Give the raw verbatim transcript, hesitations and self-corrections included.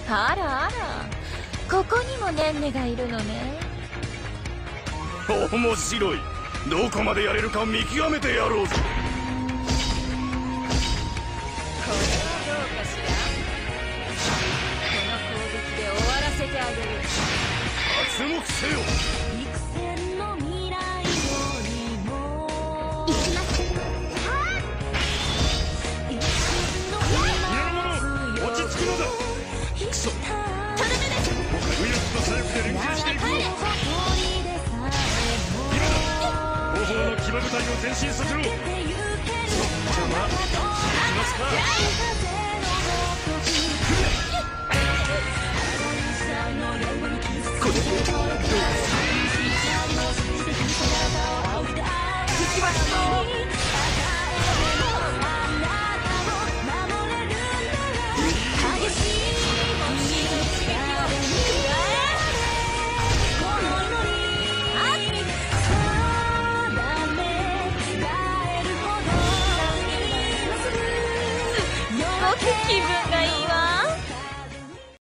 あらあら、ここにもねんねがいるのね。 面白い。どこまでやれるか見極めてやろうぜ。 これはどうかしら。この攻撃で終わらせてあげる。 刮目せよ。 行きます。 落ち着くのだ。クソ。 とどめです。 ウイルスと左翼で連携していこう。今だ。後方の騎馬部隊を前進させろ。邪魔。行きますか。これでどうですか。行きますよ。気分がいいわ。